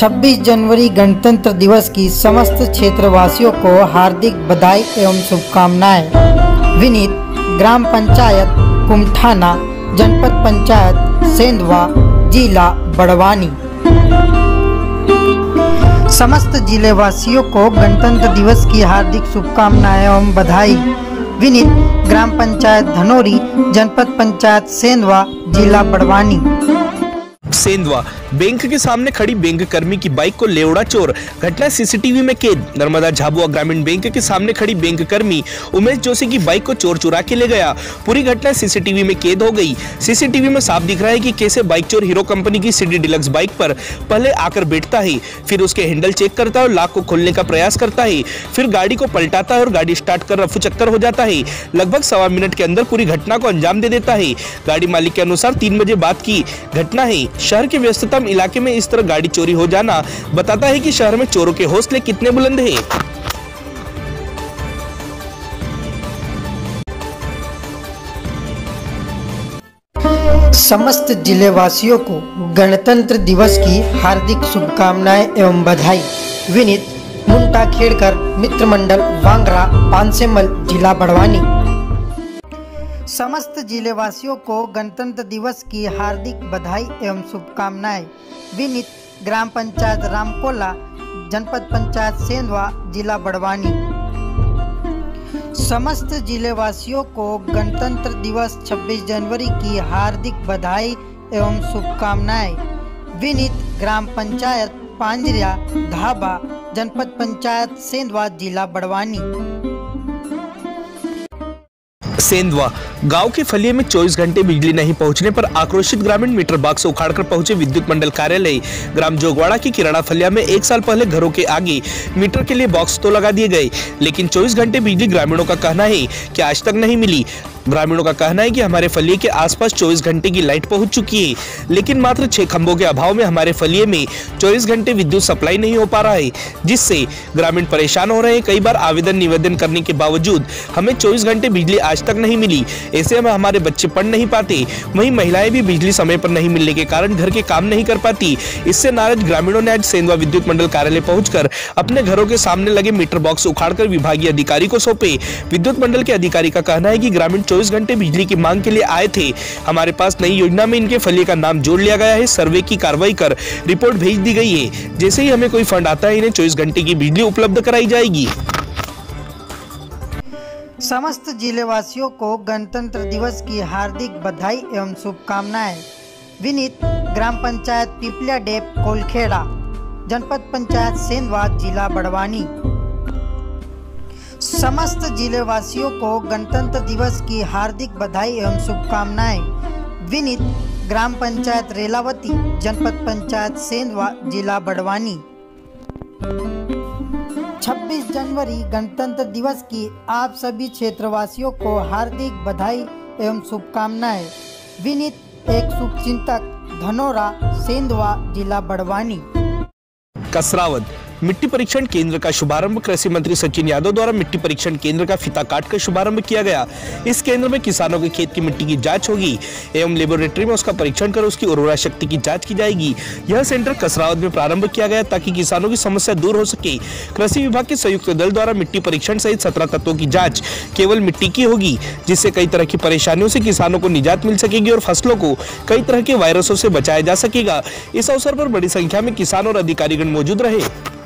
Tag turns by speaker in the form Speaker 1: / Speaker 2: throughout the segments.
Speaker 1: 26 जनवरी गणतंत्र दिवस की समस्त क्षेत्रवासियों को हार्दिक बधाई एवं शुभकामनाएं। विनीत ग्राम पंचायत कुमठाना, जनपद पंचायत सेंधवा, जिला बड़वानी। समस्त जिले वासियों को गणतंत्र दिवस की हार्दिक शुभकामनाएं एवं बधाई। विनीत ग्राम पंचायत धनोरी, जनपद पंचायत सेंधवा, जिला बड़वानी।
Speaker 2: सेंधवा बैंक के सामने खड़ी बैंक कर्मी की बाइक को ले उड़ा चोर, घटना सीसीटीवी में कैद। नर्मदा झाबुआ ग्रामीण बैंक के सामने खड़ी बैंक कर्मी उमेश जोशी की बाइक को चोर चुरा के ले गया। पूरी घटना सीसीटीवी में कैद हो गई। सीसीटीवी में साफ दिख रहा है कि कैसे बाइक चोर हीरो कंपनी की सिटी डिलक्स बाइक पर पहले आकर बैठता है, फिर उसके हैंडल चेक करता है और लॉक को खोलने का प्रयास करता है, फिर गाड़ी को पलटाता है और गाड़ी स्टार्ट कर रफू चक्कर हो जाता है। लगभग 1.25 मिनट के अंदर पूरी घटना को अंजाम दे देता है। गाड़ी मालिक के अनुसार 3 बजे बाद की घटना है। शहर के व्यस्ततम इलाके में इस तरह गाड़ी चोरी हो जाना बताता है कि शहर में चोरों के हौसले कितने बुलंद हैं।
Speaker 1: समस्त जिले वासियों को गणतंत्र दिवस की हार्दिक शुभकामनाएं एवं बधाई। विनीत मुंटा खेड़कर मित्र मंडल वांगरा, पानसेमल, जिला बड़वानी। समस्त जिले वासियों को गणतंत्र दिवस की हार्दिक बधाई एवं शुभकामनाएं। विनीत ग्राम पंचायत रामकोला, जनपद पंचायत सेंधवा, जिला बड़वानी। समस्त जिले वासियों को गणतंत्र दिवस 26 जनवरी की हार्दिक बधाई एवं शुभकामनाएं। विनीत ग्राम पंचायत पांजरिया धाबा, जनपद पंचायत सेंधवा, जिला बड़वानी।
Speaker 2: सेंधवा गांव के फलिये में 24 घंटे बिजली नहीं पहुंचने पर आक्रोशित ग्रामीण मीटर बॉक्स उखाड़कर पहुंचे विद्युत मंडल कार्यालय। ग्राम जोगवाड़ा की किराना फलिया में 1 साल पहले घरों के आगे मीटर के लिए बॉक्स तो लगा दिए गए, लेकिन 24 घंटे बिजली ग्रामीणों का कहना है कि आज तक नहीं मिली। ग्रामीणों का कहना है कि हमारे फलिये के आसपास 24 घंटे की लाइट पहुंच चुकी है, लेकिन मात्र 6 खंभों के अभाव में हमारे फलिये में 24 घंटे विद्युत सप्लाई नहीं हो पा रहा है, जिससे ग्रामीण परेशान हो रहे हैं। कई बार आवेदन निवेदन करने के बावजूद हमें 24 घंटे बिजली आज तक नहीं मिली। ऐसे में हमारे बच्चे पढ़ नहीं पाते, वहीं महिलाएं भी बिजली समय पर नहीं मिलने के कारण घर के काम नहीं कर पाती। इससे नाराज ग्रामीणों ने आज सेंधवा विद्युत मंडल कार्यालय पहुंचकर अपने घरों के सामने लगे मीटर बॉक्स उखाड़कर विभागीय अधिकारी को सौंपे। विद्युत मंडल के अधिकारी का कहना है कि ग्रामीण 24 घंटे बिजली की मांग के लिए आए थे। हमारे पास नई योजना में इनके फलिये का नाम जोड़ लिया गया है। सर्वे की कार्रवाई कर रिपोर्ट भेज दी गई है। जैसे ही हमें कोई फंड आता है, इन्हें 24 घंटे की बिजली उपलब्ध कराई जाएगी।
Speaker 1: समस्त जिले वासियों को गणतंत्र दिवस की हार्दिक बधाई एवं शुभकामनाएं। विनीत ग्राम पंचायत पिपलिया डेप कोलखेड़ा, जनपद पंचायत सेंधवा, जिला बड़वानी। समस्त जिले वासियों को गणतंत्र दिवस की हार्दिक बधाई एवं शुभकामनाएं। विनीत ग्राम पंचायत रेलावती, जनपद पंचायत सेंधवा, जिला बड़वानी। 26 जनवरी गणतंत्र दिवस की आप सभी क्षेत्रवासियों को हार्दिक बधाई एवं शुभकामनाएं। विनीत एक शुभचिंतक, धनोरा, सेंधवा, जिला बड़वानी।
Speaker 2: कसरावद मिट्टी परीक्षण केंद्र का शुभारंभ कृषि मंत्री सचिन यादव द्वारा मिट्टी परीक्षण केंद्र का फीता काटकर शुभारंभ किया गया। इस केंद्र में किसानों के खेत की मिट्टी की जांच होगी एवं लेबोरेटरी में उसका परीक्षण कर उसकी उर्वरा शक्ति की जांच की जाएगी। यह सेंटर कसरावद में प्रारंभ किया गया ताकि किसानों की समस्या दूर हो सके। कृषि विभाग के संयुक्त दल द्वारा मिट्टी परीक्षण सहित 17 तत्वों की जाँच केवल मिट्टी की होगी, जिससे कई तरह की परेशानियों से किसानों को निजात मिल सकेगी और फसलों को कई तरह के वायरसों से बचाया जा सकेगा। इस अवसर पर बड़ी संख्या में किसान और अधिकारीगण मौजूद रहे।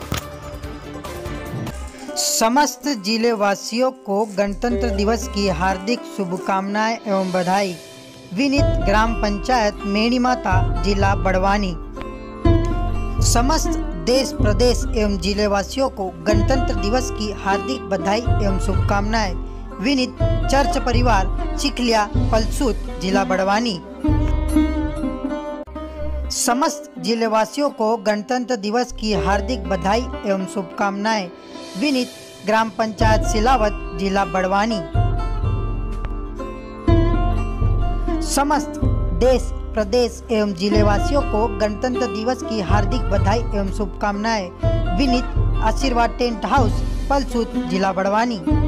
Speaker 1: समस्त जिले वासियों को गणतंत्र दिवस की हार्दिक शुभकामनाएं एवं बधाई। विनीत ग्राम पंचायत मेणी माता, जिला बड़वानी। समस्त देश प्रदेश एवं जिले वासियों को गणतंत्र दिवस की हार्दिक बधाई एवं शुभकामनाएं। विनीत चर्च परिवार, चिखलिया, पलसूत, जिला बड़वानी। समस्त जिले वासियों को गणतंत्र दिवस की हार्दिक बधाई एवं शुभकामनाएं। विनीत ग्राम पंचायत सिलावत, जिला बड़वानी। समस्त देश प्रदेश एवं जिले वासियों को गणतंत्र दिवस की हार्दिक बधाई एवं शुभकामनाएं। विनीत आशीर्वाद टेंट हाउस, पलसूत, जिला बड़वानी।